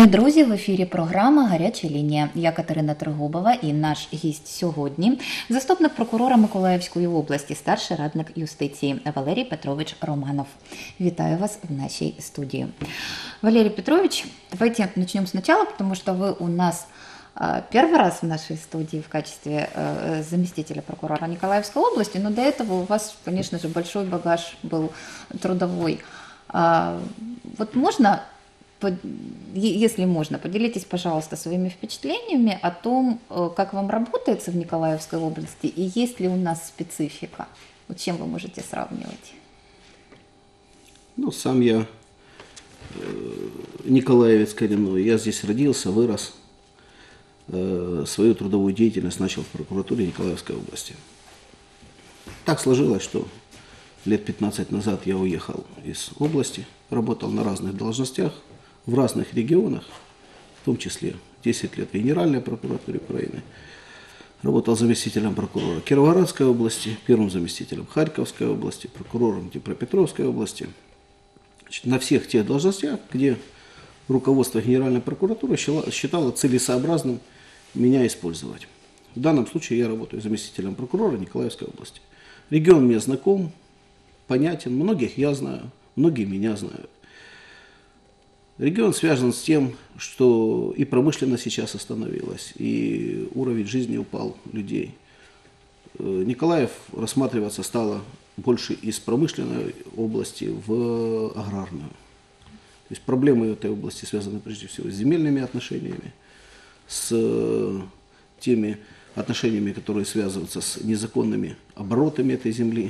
Шановні друзі, в ефірі програма «Гаряча лінія». Я Катерина Трегубова і наш гість сьогодні – заступник прокурора Миколаївської області, старший радник юстиції Валерій Петрович Романов. Вітаю вас в нашей студии. Валерий Петрович, давайте начнем сначала, потому что вы у нас первый раз в нашей студии в качестве заместителя прокурора Николаевской области, но до этого у вас, конечно же, большой багаж был трудовой. Вот можно, если можно, поделитесь, пожалуйста, своими впечатлениями о том, как вам работается в Николаевской области и есть ли у нас специфика. Вот чем вы можете сравнивать? Ну, сам я николаевец коренной. Я здесь родился, вырос. Свою трудовую деятельность начал в прокуратуре Николаевской области. Так сложилось, что лет 15 назад я уехал из области, работал на разных должностях, в разных регионах, в том числе 10 лет в Генеральной прокуратуре Украины. Работал заместителем прокурора Кировоградской области, первым заместителем Харьковской области, прокурором Днепропетровской области. На всех тех должностях, где руководство Генеральной прокуратуры считало целесообразным меня использовать. В данном случае я работаю заместителем прокурора Николаевской области. Регион мне знаком, понятен, многих я знаю, многие меня знают. Регион связан с тем, что и промышленность сейчас остановилась, и уровень жизни упал людей. Николаев рассматриваться стало больше из промышленной области в аграрную. То есть проблемы этой области связаны прежде всего с земельными отношениями, с теми отношениями, которые связываются с незаконными оборотами этой земли.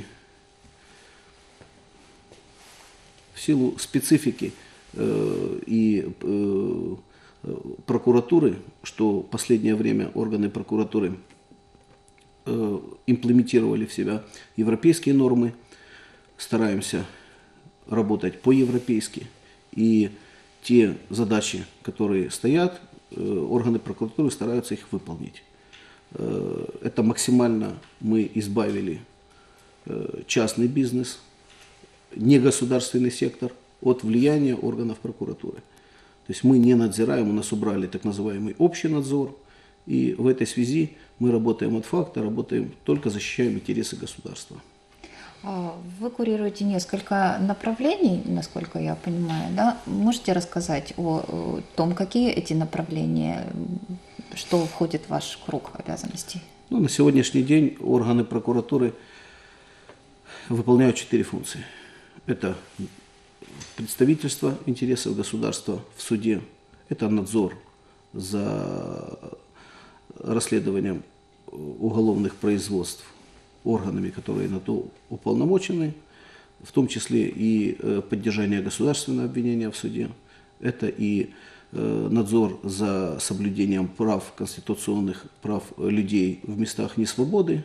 В силу специфики и прокуратуры, что в последнее время органы прокуратуры имплементировали в себя европейские нормы, стараемся работать по-европейски. И те задачи, которые стоят, органы прокуратуры стараются их выполнить. Это максимально мы избавили частный бизнес, негосударственный сектор от влияния органов прокуратуры. То есть мы не надзираем, у нас убрали так называемый общий надзор, и в этой связи мы работаем от факта, работаем, только защищаем интересы государства. Вы курируете несколько направлений, насколько я понимаю, да? Можете рассказать о том, какие эти направления, что входит в ваш круг обязанностей? Ну, на сегодняшний день органы прокуратуры выполняют 4 функции. Это представительство интересов государства в суде, это надзор за расследованием уголовных производств органами, которые на то уполномочены, в том числе и поддержание государственного обвинения в суде. Это и надзор за соблюдением прав, конституционных прав людей в местах несвободы.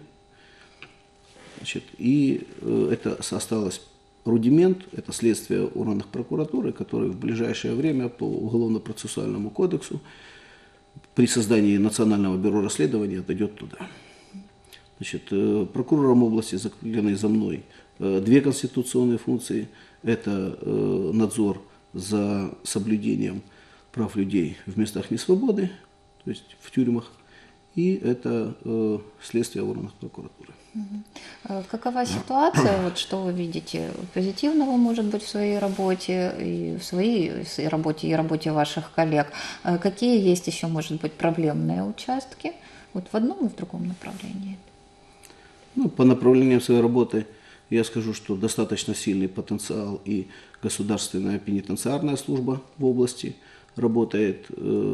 Значит, и это осталось рудимент, это следствие органов прокуратуры, которые в ближайшее время по Уголовно-процессуальному кодексу при создании Национального бюро расследований отойдет туда. Значит, прокурором области закреплены за мной 2 конституционные функции. Это надзор за соблюдением прав людей в местах несвободы, то есть в тюрьмах, и это следствие органов прокуратуры. Какова ситуация, вот что вы видите позитивного, может быть, в своей работе, и в своей работе, и работе ваших коллег? Какие есть еще, может быть, проблемные участки вот в одном и в другом направлении? Ну, по направлениям своей работы я скажу, что достаточно сильный потенциал, и государственная пенитенциарная служба в области работает,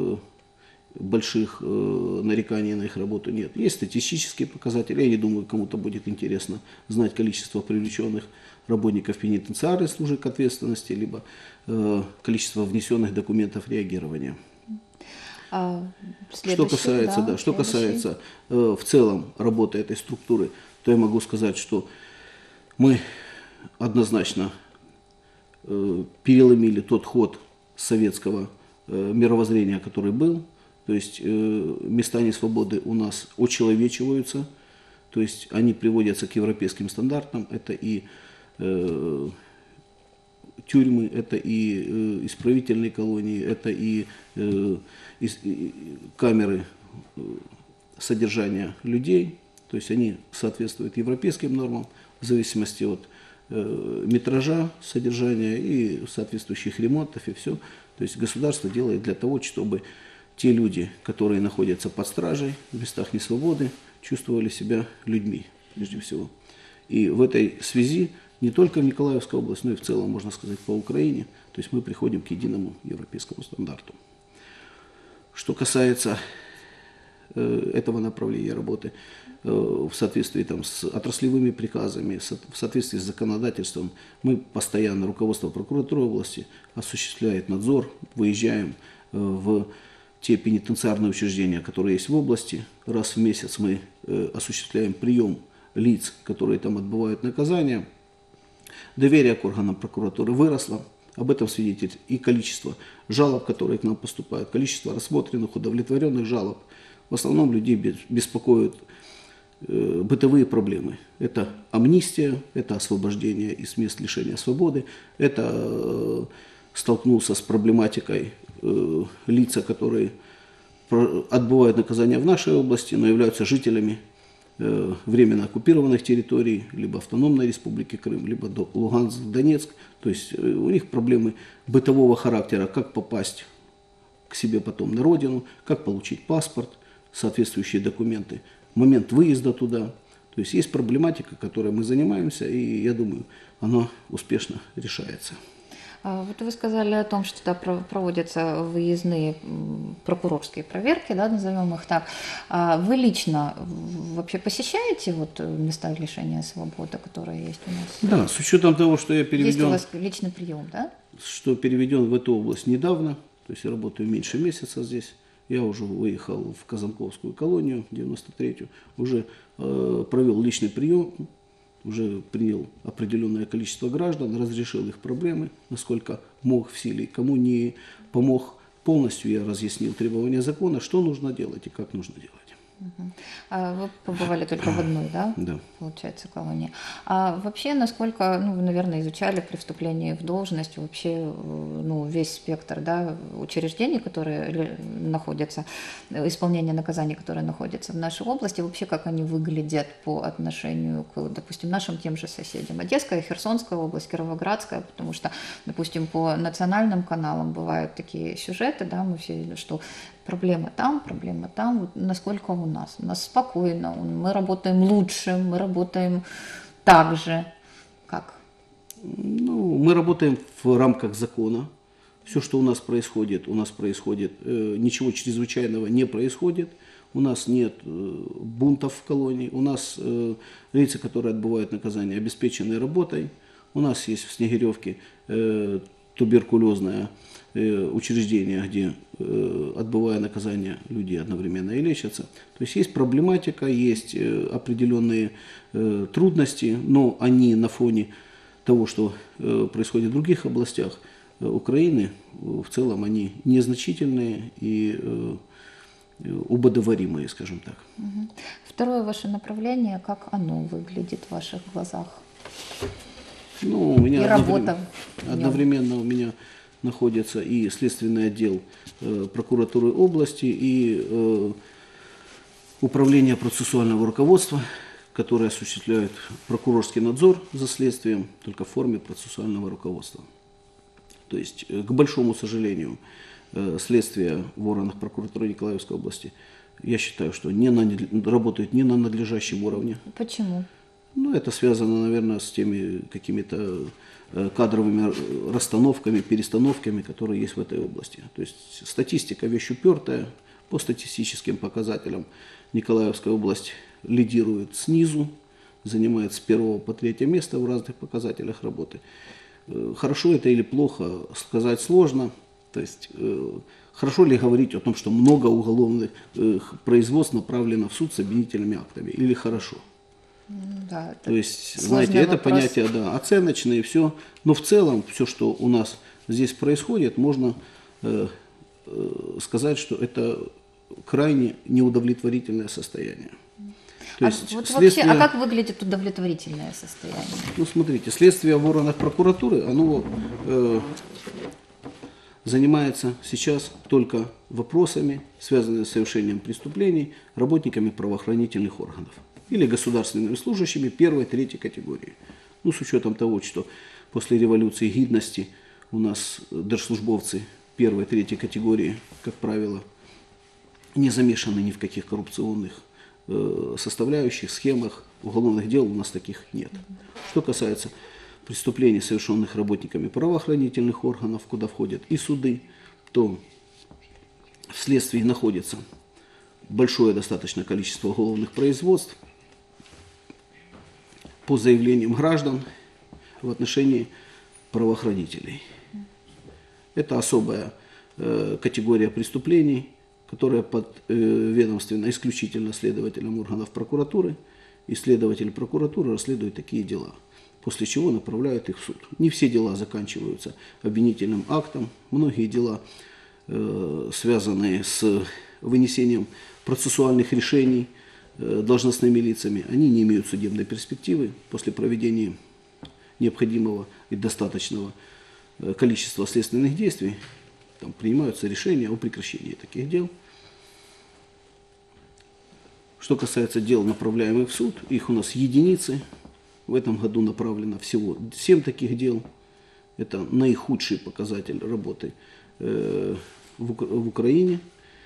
больших нареканий на их работу нет. Есть статистические показатели, я не думаю, кому-то будет интересно знать количество привлеченных работников пенитенциарной службы к ответственности, либо количество внесенных документов реагирования. Что касается в целом работы этой структуры, то я могу сказать, что мы однозначно переломили тот ход советского мировоззрения, который был. То есть места несвободы у нас очеловечиваются, то есть они приводятся к европейским стандартам. Это и тюрьмы, это и исправительные колонии, это и камеры содержания людей. То есть они соответствуют европейским нормам в зависимости от метража содержания и соответствующих ремонтов и все. То есть государство делает для того, чтобы те люди, которые находятся под стражей в местах несвободы, чувствовали себя людьми прежде всего. И в этой связи не только в Николаевской области, но и в целом, можно сказать, по Украине, то есть мы приходим к единому европейскому стандарту. Что касается этого направления работы, в соответствии там, с отраслевыми приказами, в соответствии с законодательством, мы постоянно, руководство прокуратуры области осуществляет надзор, выезжаем в те пенитенциарные учреждения, которые есть в области. Раз в месяц мы осуществляем прием лиц, которые там отбывают наказание. Доверие к органам прокуратуры выросло. Об этом свидетельствует и количество жалоб, которые к нам поступают, количество рассмотренных, удовлетворенных жалоб. В основном людей беспокоят бытовые проблемы. Это амнистия, это освобождение из мест лишения свободы, это столкнулся с проблематикой лица, которые отбывают наказание в нашей области, но являются жителями временно оккупированных территорий, либо автономной республики Крым, либо Луганск, Донецк. То есть у них проблемы бытового характера, как попасть к себе потом на родину, как получить паспорт, соответствующие документы, момент выезда туда. То есть есть проблематика, которой мы занимаемся, и я думаю, она успешно решается. Вот вы сказали о том, что туда проводятся выездные прокурорские проверки, да, назовем их так. Вы лично вообще посещаете вот места лишения свободы, которые есть у нас? Да, с учетом того, что я переведен... Есть у вас личный прием, да? Что переведен в эту область недавно, то есть я работаю меньше месяца здесь. Я уже выехал в Казанковскую колонию, 93-ю, уже провел личный прием, уже принял определенное количество граждан, разрешил их проблемы, насколько мог в силе. Кому не помог полностью, я разъяснил требования закона, что нужно делать и как нужно делать. А вы побывали только в одной, да? Да. Получается, колонии. А вообще, насколько, ну, вы, наверное, изучали при вступлении в должность вообще, ну, весь спектр, да, учреждений, которые находятся, исполнение наказаний, которые находятся в нашей области, вообще как они выглядят по отношению к, допустим, нашим тем же соседям. Одесская, Херсонская область, Кировоградская, потому что, допустим, по национальным каналам бывают такие сюжеты, да, мы все видели, что проблема там, вот насколько у нас. У нас спокойно, мы работаем лучше, мы работаем так же, как? Ну, мы работаем в рамках закона. Все, что у нас происходит, ничего чрезвычайного не происходит. У нас нет бунтов в колонии, у нас лица, которые отбывают наказание, обеспечены работой. У нас есть в Снегиревке туберкулезное учреждение, где, отбывая наказание, люди одновременно и лечатся. То есть есть проблематика, есть определенные трудности, но они на фоне того, что происходит в других областях Украины, в целом они незначительные и удобоваримые, скажем так. Второе ваше направление, как оно выглядит в ваших глазах? Ну, у меня и работа одновременно у меня находится и следственный отдел прокуратуры области, и управление процессуального руководства, которое осуществляет прокурорский надзор за следствием, только в форме процессуального руководства. То есть, к большому сожалению, следствие в органах прокуратуры Николаевской области, я считаю, что работает не на надлежащем уровне. Почему? Ну, это связано, наверное, с теми какими-то кадровыми расстановками, перестановками, которые есть в этой области. То есть статистика вещь упертая. По статистическим показателям Николаевская область лидирует снизу, занимает с 1 по 3 место в разных показателях работы. Хорошо это или плохо, сказать сложно. То есть хорошо ли говорить о том, что много уголовных производств направлено в суд с обвинительными актами, или хорошо? Да, То есть, знаете, это вопрос. понятие, да, оценочное и все. Но в целом, все, что у нас здесь происходит, можно сказать, что это крайне неудовлетворительное состояние. То есть вот следствие... вообще, а как выглядит удовлетворительное состояние? Ну, смотрите, следствие в органах прокуратуры, оно занимается сейчас только вопросами, связанными с совершением преступлений работниками правоохранительных органов или государственными служащими первой, третьей категории. Ну, с учетом того, что после революции гидности у нас держслужбовцы первой, третьей категории, как правило, не замешаны ни в каких коррупционных составляющих, схемах, уголовных дел у нас таких нет. Что касается преступлений, совершенных работниками правоохранительных органов, куда входят и суды, то вследствие находится большое достаточно количество уголовных производств по заявлениям граждан в отношении правоохранителей. Это особая категория преступлений, которая подведомственна исключительно следователям органов прокуратуры, и следователи прокуратуры расследуют такие дела, после чего направляют их в суд. Не все дела заканчиваются обвинительным актом, многие дела, связанные с вынесением процессуальных решений должностными лицами, они не имеют судебной перспективы после проведения необходимого и достаточного количества следственных действий. Там принимаются решения о прекращении таких дел. Что касается дел, направляемых в суд, их у нас единицы. В этом году направлено всего 7 таких дел. Это наихудший показатель работы в Украине.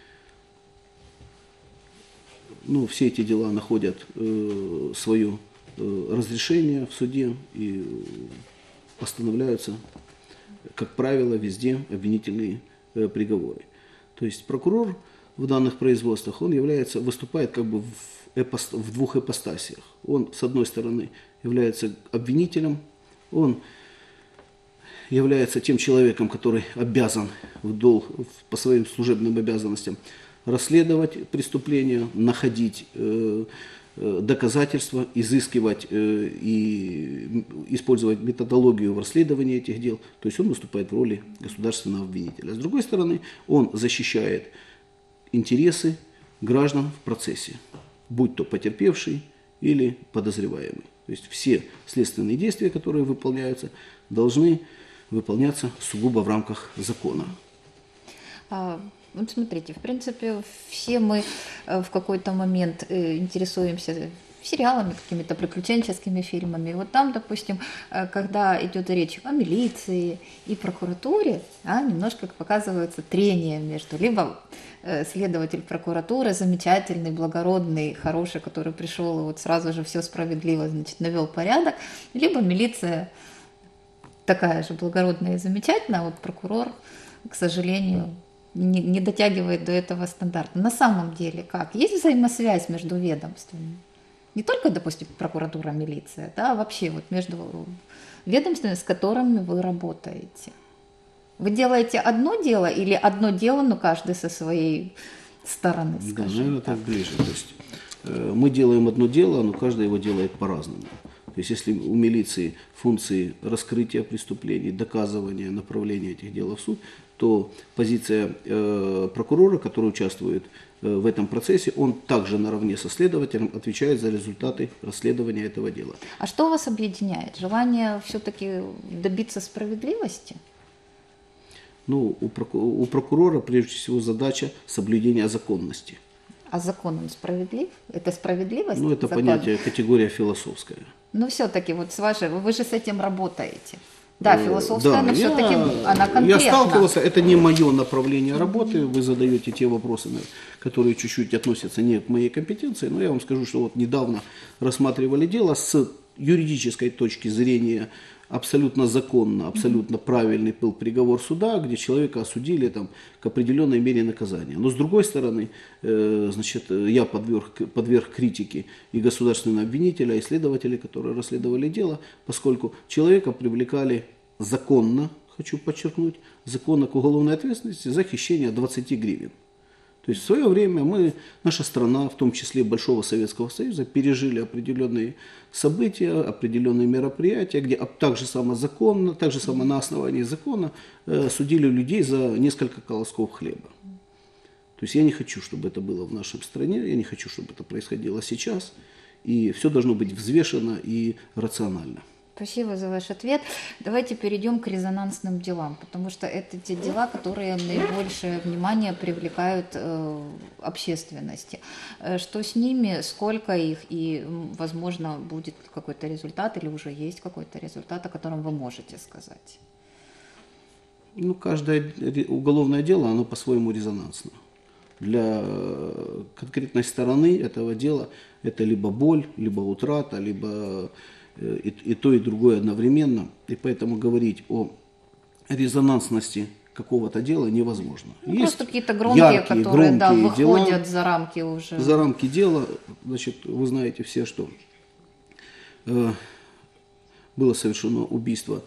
Ну, все эти дела находят свое разрешение в суде и постановляются, как правило, везде обвинительные приговоры. То есть прокурор в данных производствах, он выступает как бы в двух ипостасиях. Он, с одной стороны, является обвинителем, он является тем человеком, который обязан по своим служебным обязанностям расследовать преступления, находить доказательства, изыскивать и использовать методологию в расследовании этих дел. То есть он выступает в роли государственного обвинителя. С другой стороны, он защищает интересы граждан в процессе, будь то потерпевший или подозреваемый. То есть все следственные действия, которые выполняются, должны выполняться сугубо в рамках закона. Вот смотрите, в принципе, все мы в какой-то момент интересуемся сериалами, какими-то приключенческими фильмами. Вот там, допустим, когда идет речь о милиции и прокуратуре, немножко показывается трение между либо следователь прокуратуры, замечательный, благородный, хороший, который пришел и вот сразу же все справедливо, значит, навел порядок, либо милиция такая же благородная и замечательная, а вот прокурор, к сожалению, не дотягивает до этого стандарта. На самом деле как? Есть взаимосвязь между ведомствами? Не только, допустим, прокуратура, милиция, а вообще вот между ведомствами, с которыми вы работаете. Вы делаете одно дело или одно дело, но каждый со своей стороны, скажем да, наверное, так ближе. То есть мы делаем одно дело, но каждый его делает по-разному. То есть если у милиции функции раскрытия преступлений, доказывания, направления этих дел в суд, то позиция прокурора, который участвует в этом процессе, он также наравне со следователем отвечает за результаты расследования этого дела. А что вас объединяет? Желание все-таки добиться справедливости? Ну, у прокурора прежде всего задача соблюдения законности. А закон он справедлив? Это справедливость? Ну, это закон? понятие, категория философская. Но все-таки вот вы же с этим работаете. Да, философская, да, но все-таки она конкретна. Я сталкивался, это не мое направление работы, вы задаете те вопросы, которые чуть-чуть относятся не к моей компетенции, но я вам скажу, что вот недавно рассматривали дело с юридической точки зрения абсолютно законно, абсолютно правильный был приговор суда, где человека осудили там, к определенной мере наказания. Но с другой стороны, значит, я подверг критике и государственного обвинителя, и следователей, которые расследовали дело, поскольку человека привлекали законно, хочу подчеркнуть, законно к уголовной ответственности за хищение 20 гривен. То есть в свое время наша страна, в том числе Большого Советского Союза, пережили определенные события, определенные мероприятия, где так же само законно, так же само на основании закона судили людей за несколько колосков хлеба. То есть я не хочу, чтобы это было в нашей стране, я не хочу, чтобы это происходило сейчас. И все должно быть взвешено и рационально. Спасибо за ваш ответ. Давайте перейдем к резонансным делам, потому что это те дела, которые наибольшее внимание привлекают общественности. Что с ними, сколько их и, возможно, будет какой-то результат или уже есть какой-то результат, о котором вы можете сказать? Ну, каждое уголовное дело, оно по-своему резонансно. Для конкретной стороны этого дела это либо боль, либо утрата, либо и то, и другое одновременно. И поэтому говорить о резонансности какого-то дела невозможно. Ну, есть просто какие-то громкие, которые выходят дела, за рамки уже. За рамки дела, значит, вы знаете все, что было совершено убийство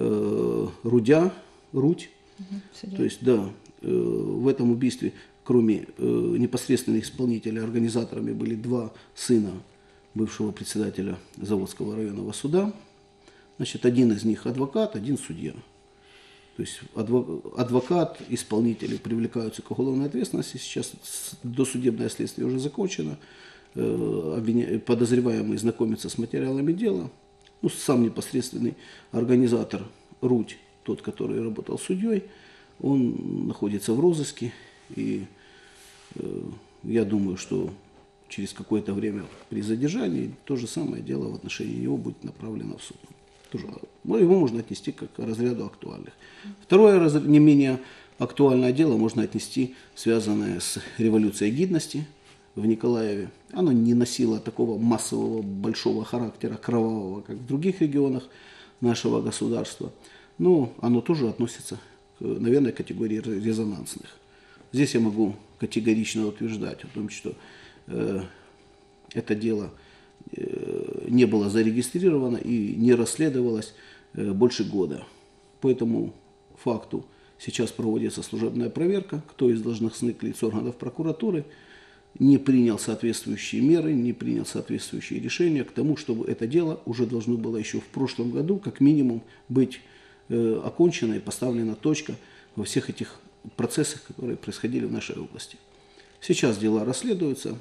Рудь. То есть, да, в этом убийстве, кроме непосредственных исполнителей, организаторами были два сына бывшего председателя Заводского районного суда. Значит, один из них адвокат, один судья. То есть адвокат, исполнители привлекаются к уголовной ответственности. Сейчас досудебное следствие уже закончено. Подозреваемый знакомится с материалами дела. Ну, сам непосредственный организатор Рудь, тот, который работал судьей, он находится в розыске. И я думаю, что через какое-то время при задержании то же самое дело в отношении него будет направлено в суд. Тоже, его можно отнести как к разряду актуальных. Второе, не менее актуальное дело можно отнести, связанное с революцией гидности в Николаеве. Оно не носило такого массового, большого характера, кровавого, как в других регионах нашего государства. Но оно тоже относится к, наверное, категории резонансных. Здесь я могу категорично утверждать о том, что это дело не было зарегистрировано и не расследовалось больше года. По этому факту сейчас проводится служебная проверка, кто из должностных лиц органов прокуратуры не принял соответствующие меры, не принял соответствующие решения к тому, чтобы это дело уже должно было еще в прошлом году как минимум быть окончена и поставлена точка во всех этих процессах, которые происходили в нашей области. Сейчас дела расследуются,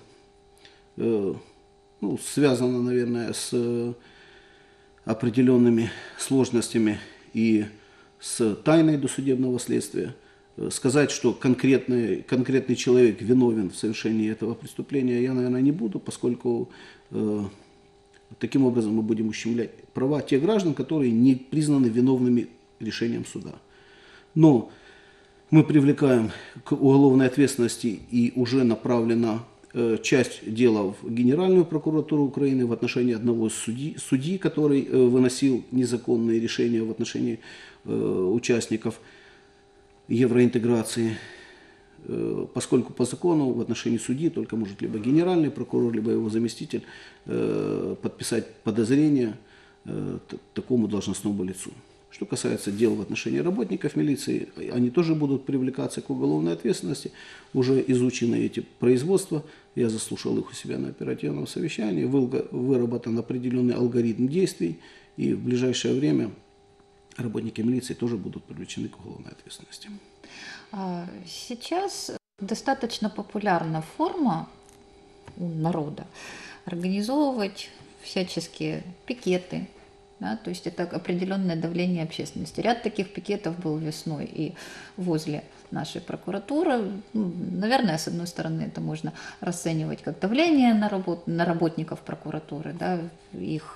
связано, наверное, с определенными сложностями и с тайной досудебного следствия. Сказать, что конкретный человек виновен в совершении этого преступления, я, наверное, не буду, поскольку таким образом мы будем ущемлять права тех граждан, которые не признаны виновными решением суда. Но мы привлекаем к уголовной ответственности и уже направлена часть дела в Генеральную прокуратуру Украины в отношении одного из судей, который выносил незаконные решения в отношении участников евроинтеграции, поскольку по закону в отношении судьи только может либо генеральный прокурор, либо его заместитель подписать подозрение такому должностному лицу. Что касается дел в отношении работников милиции, они тоже будут привлекаться к уголовной ответственности. Уже изучены эти производства, я заслушал их у себя на оперативном совещании, выработан определенный алгоритм действий, и в ближайшее время работники милиции тоже будут привлечены к уголовной ответственности. Сейчас достаточно популярна форма у народа организовывать всяческие пикеты. Да, то есть это определенное давление общественности. Ряд таких пикетов был весной и возле нашей прокуратуры. Наверное, с одной стороны, это можно расценивать как давление на работников прокуратуры. Да, их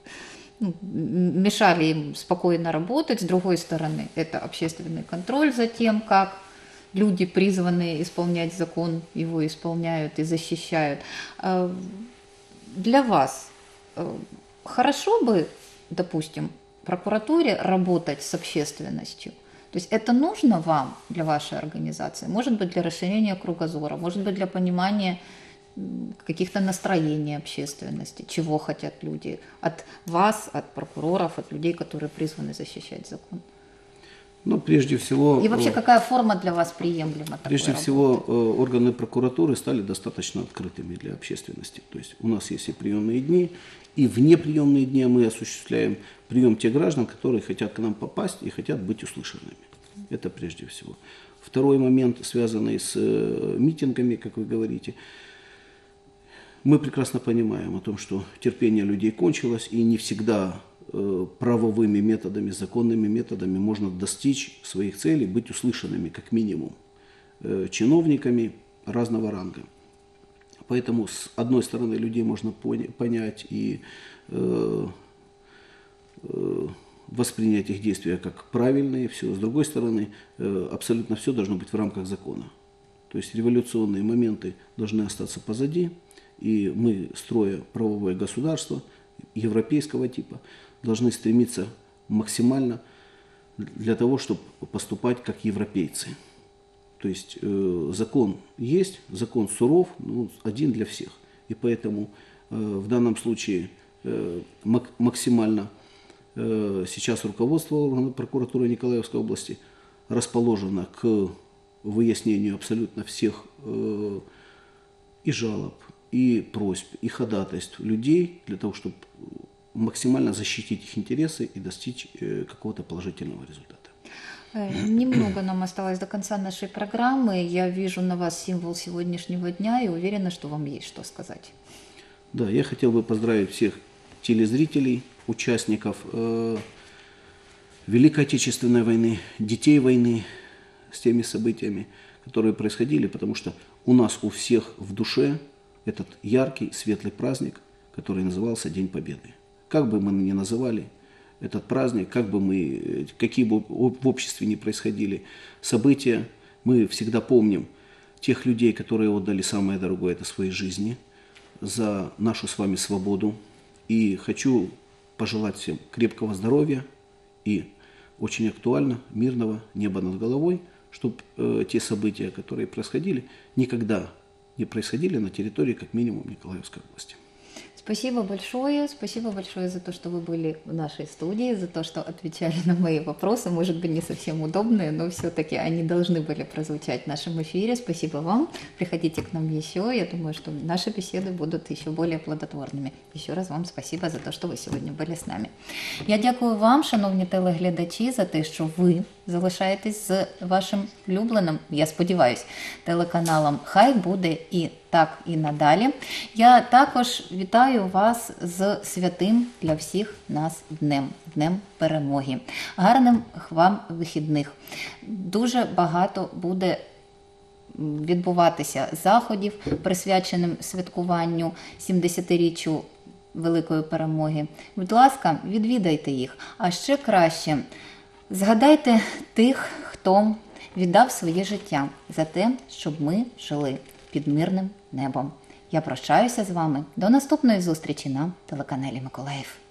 мешали им спокойно работать. С другой стороны, это общественный контроль за тем, как люди, призванные исполнять закон, его исполняют и защищают. Для вас хорошо бы, допустим, прокуратуре работать с общественностью? То есть это нужно вам для вашей организации? Может быть, для расширения кругозора, может быть, для понимания каких-то настроений общественности, чего хотят люди от вас, от прокуроров, от людей, которые призваны защищать закон? Ну, прежде всего... И вообще, какая форма для вас приемлема? Прежде всего, органы прокуратуры стали достаточно открытыми для общественности. То есть у нас есть и приемные дни, и в неприемные дни мы осуществляем прием тех граждан, которые хотят к нам попасть и хотят быть услышанными. Это прежде всего. Второй момент, связанный с митингами, как вы говорите. Мы прекрасно понимаем о том, что терпение людей кончилось, и не всегда правовыми методами, законными методами можно достичь своих целей, быть услышанными как минимум чиновниками разного ранга. Поэтому, с одной стороны, людей можно понять и воспринять их действия как правильные, все. С другой стороны, абсолютно все должно быть в рамках закона. То есть революционные моменты должны остаться позади, и мы, строя правовое государство европейского типа, должны стремиться максимально для того, чтобы поступать как европейцы. То есть закон есть, закон суров, один для всех. И поэтому в данном случае максимально сейчас руководство органов прокуратуры Николаевской области расположено к выяснению абсолютно всех и жалоб, и просьб, и ходатайств людей для того, чтобы максимально защитить их интересы и достичь какого-то положительного результата. Немного нам осталось до конца нашей программы. Я вижу на вас символ сегодняшнего дня и уверена, что вам есть что сказать. Да, я хотел бы поздравить всех телезрителей, участников Великой Отечественной войны, детей войны с теми событиями, которые происходили, потому что у нас у всех в душе этот яркий, светлый праздник, который назывался День Победы. Как бы мы ни называли этот праздник, какие бы в обществе ни происходили события, мы всегда помним тех людей, которые отдали самое дорогое, это своей жизни, за нашу с вами свободу. И хочу пожелать всем крепкого здоровья и очень актуально мирного неба над головой, чтобы те события, которые происходили, никогда не происходили на территории, как минимум, Николаевской области. Спасибо большое за то, что вы были в нашей студии, за то, что отвечали на мои вопросы, может быть, не совсем удобные, но все-таки они должны были прозвучать в нашем эфире. Спасибо вам, приходите к нам еще, я думаю, что наши беседы будут еще более плодотворными. Еще раз вам спасибо за то, що ви сьогодні були з нами. Я дякую вам, шановні телеглядачі, за те, що ви залишаєтесь з вашим улюбленим, я сподіваюся, телеканалом «Хай буде і так і надалі». Я також вітаю вас з святим для всіх нас Днем Перемоги. Гарним вам вихідних. Дуже багато буде відбуватися заходів, присвяченим святкуванню 70-річчю Великої Перемоги. Будь ласка, відвідайте їх. А ще краще, згадайте тих, хто віддав своє життя за те, щоб ми жили під мирним небом. Я прощаюся з вами. До наступної зустрічі на телеканалі Миколаїв.